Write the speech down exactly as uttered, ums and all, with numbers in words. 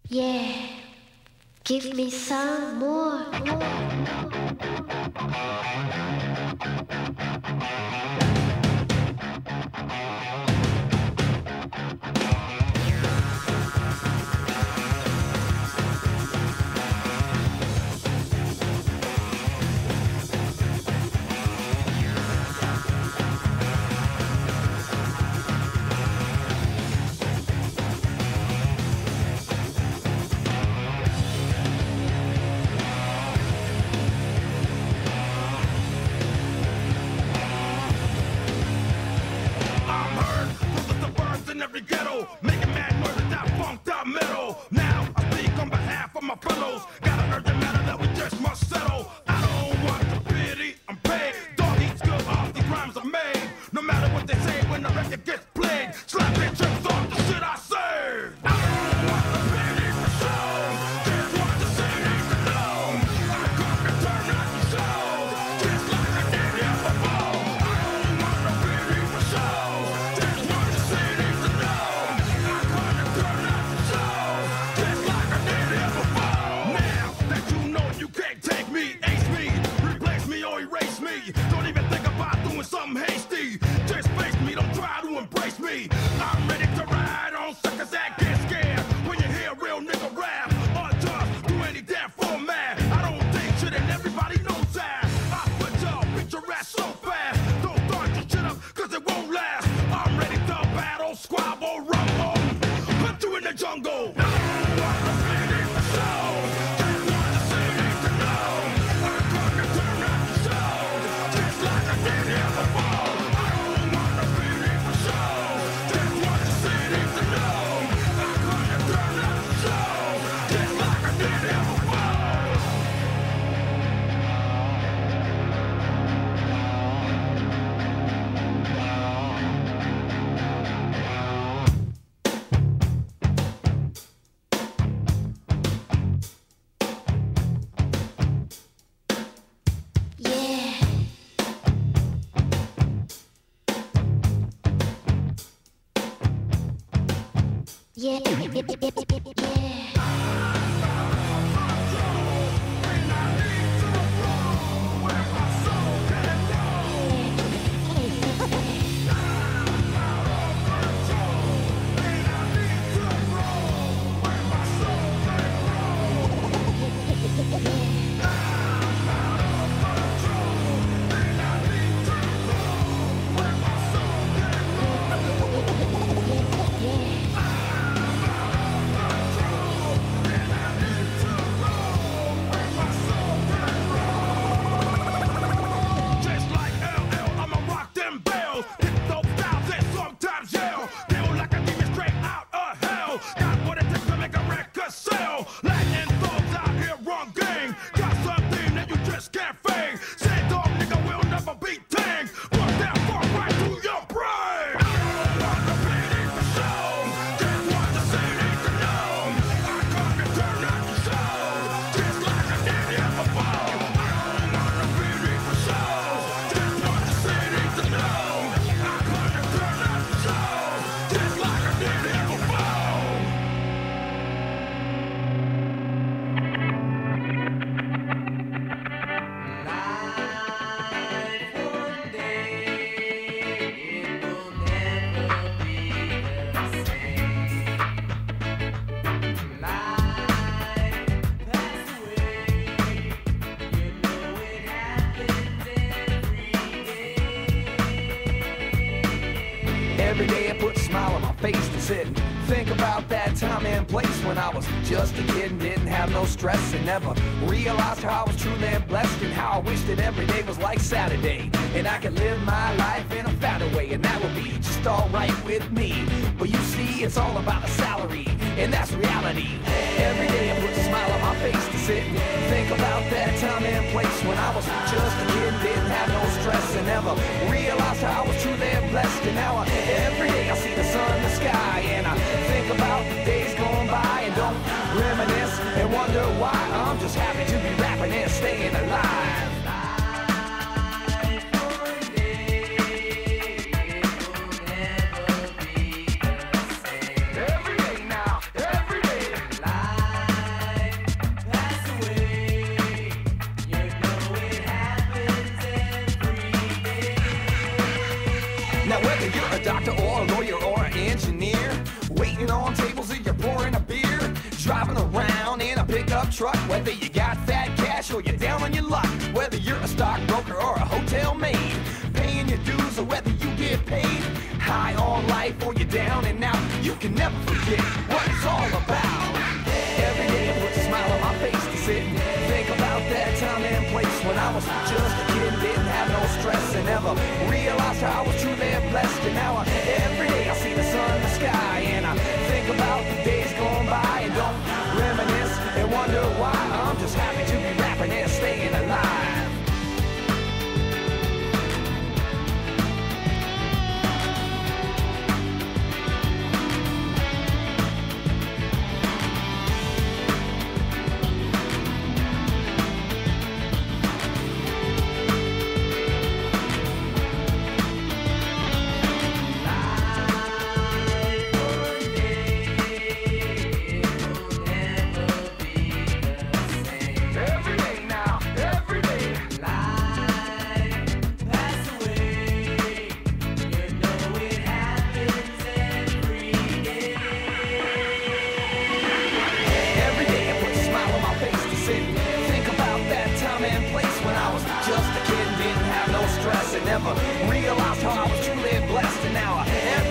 Yeah, give me some more. Yeah, yeah, yeah, yeah, yeah. Every day I put a smile on my face to sit and think about that time and place when I was just a kid and didn't have no stress and never realized how I was truly blessed and how I wished that every day was like Saturday and I could live my life in a fatter way and that would be just alright with me. But you see, it's all about a salary and that's reality. Every day I put a smile on my face to sit and think about that time and place when I was just a kid and didn't have no stress and never realized how I was truly blessed. And now I, every day I see the sun in the sky and I think about the days going by and don't reminisce and wonder why. I'm just happy to be rapping and staying alive. Every day now, every day. truck, whether you got fat cash or you're down on your luck, whether you're a stockbroker or a hotel maid, paying your dues or whether you get paid, high on life or you're down and out, you can never forget what it's all about. Every day it puts a smile on my face to sit and think about that time and place when I was just a kid and didn't have no stress and never realized how I was truly blessed. And now I, every day I see the sun in the sky and I think about the days going by and don't reminisce and wonder why. I'm just happy to be rapping and staying alive. Just a kid and didn't have no stress and never realized how I was truly blessed. And now I